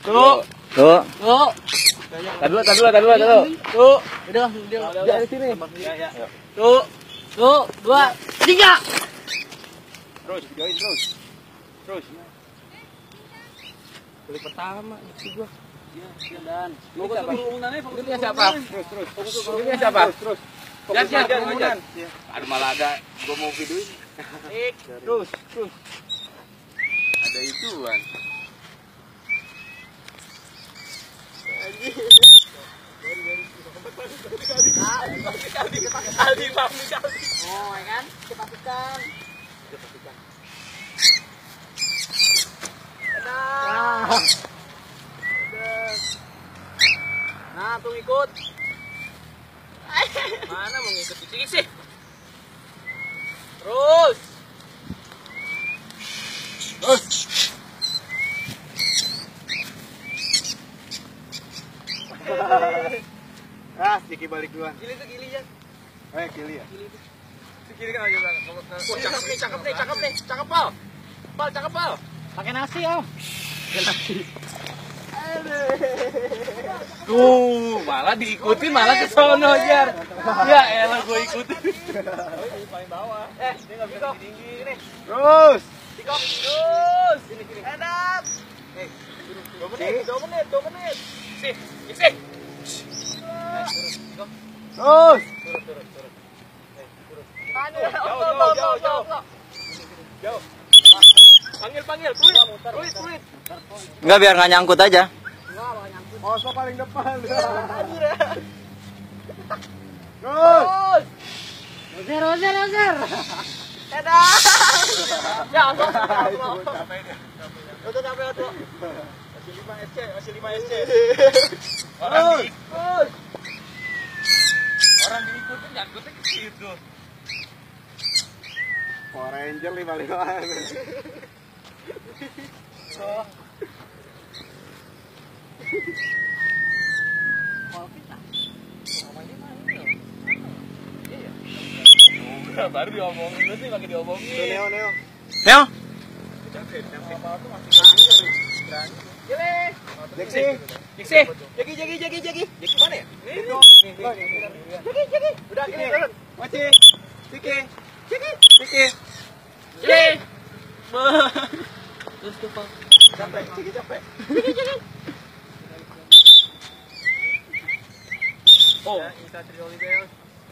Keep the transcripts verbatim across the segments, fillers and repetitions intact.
Tuh. Tuh. Tuh. Tadi dulu, tadi dulu, tadi dulu, tadi dulu. Tuh. Udah, dia Dia di sini. Ya, ya. Tuh. Tuh, dua, tiga. Terus, videoin terus. Terus. Kali pertama itu gua. Iya, iya dan. Fokus ke kerumunannya, fokus ke siapa? Terus, terus. Fokus ke Ini kerumunan. siapa? Terus, terus. Fokus Jangan aja, kerumunan. aja. Aduh, malah ada gua mau videoin. Ik. Terus, terus. Ada ituan. Aldi Fahmi kali. Oh, ya kan? Kita pastikan. Kita pastikan. Nah. Nah, tuh ikut. Mana mau ngikut dikit sih? Terus. Terus. Ah, Diki balik duluan. Gili tuh gili ya. Eh, Kili ya? Gili tuh. Si Kili kan aja belakang. Oh, cakep nih, cakep nih, cakep nih. Cakep, Pal. Pal, cakep, Pal. Pakai nasi, Om. Pakai nasi. Tuh, malah diikutin malah ke sono, Jar. Ya elah gua ikutin. Paling bawah. Eh, dia enggak bisa tinggi nih. Terus. Tikok. Terus. Sini, sini. Enak. Eh, dua menit, dua menit, dua menit. Sih, sih. Terus. Turun, turun, turun. Eh, turun. Jauh, jauh, jauh, jauh. Jauh. Panggil, panggil, fluid, fluid, fluid. Enggak, biar nggak nyangkut aja. Enggak, bakal nyangkut. Oh, so paling depan. Anjir ya. Terus. Ozer, ozer, ozer. Enak. Ya, langsung. Capek deh. Untuk capek, untuk. Masih lima S C, masih lima S C. Orang diikut. Orang diikutin nyangkutnya ke situ. Power Ranger lima limaan. Oh. Udah baru diomongin lu sih pakai diomongin. Neo, Neo. Neo. Gile. Jeksi. Jeksi. Jagi, jagi, jagi, jagi. Jagi mana ya? Ini. Jagi, jagi. Udah gini turun. Moci. Ciki. Jagi. Ciki. Gile. Terus tuh, Pak. Capek, Ciki capek. Jagi, jagi. Oh, Isa Triolibel.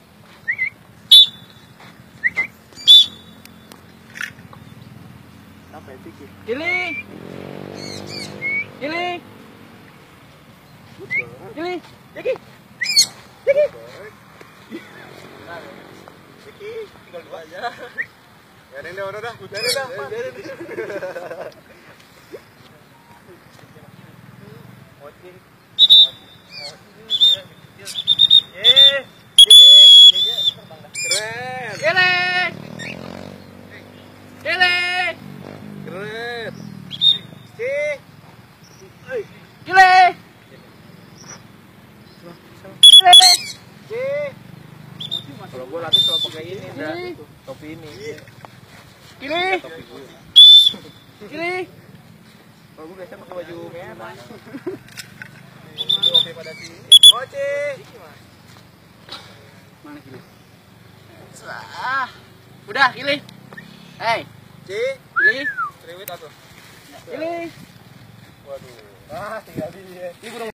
Sampai Ciki. Gili. Gili. Gili. Jagi. Jagi. Ciki, tinggal dua aja. Biarin deh, udah dah. Biarin dah, biarin. Moci. Eh, keren. Gile. Gile. Keren. Si. Gile. Gile. Si. Kalau gua latih kalau pakai ini, dah. Topi ini. Gile. Topi gue. Gile. Kalau gua biasa pakai baju merah. Topi pada sini. Moci. Mana Gile? Ah. Udah, Gile. Hei, Si. Gile. Triwit atuh. Gile. Waduh. Ah, tinggal dia. Ini burung